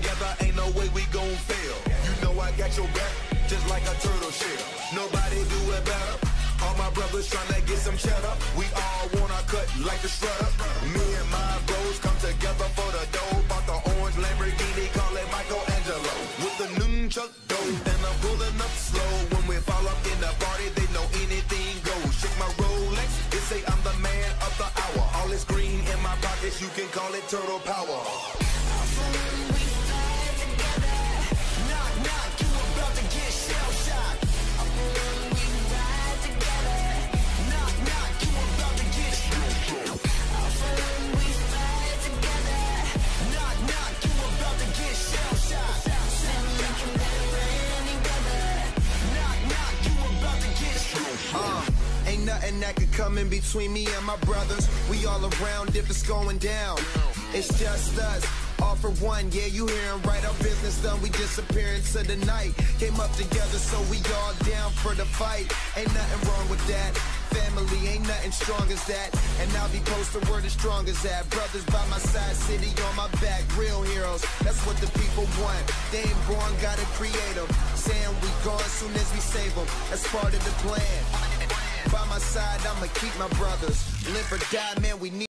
together, ain't no way we gon' fail. You know I got your back, just like a turtle shell. Nobody do it better. All my brothers tryna get some cheddar. We all wanna cut like the shredder. Me and my bros come together for the dough. Bought the orange Lamborghini, call it Michelangelo. With the nunchuck dough, and I'm pulling up slow. When we fall up in the party, they know anything goes. Shake my Rolex, they say I'm the man of the hour. All this green in my pockets, you can call it turtle power. Ain't nothing that could come in between me and my brothers. We all around if it's going down. It's just us, all for one. Yeah, you hearin' right, our business done. We disappear into the night. Came up together, so we all down for the fight. Ain't nothing wrong with that. Family ain't nothing strong as that. And I'll be posted where the strong as that. Brothers by my side, city on my back. Real heroes, that's what the people want. They ain't born, gotta create them. Saying we gone soon as we save them. That's part of the plan. By my side, I'ma keep my brothers. Live or die, man, we need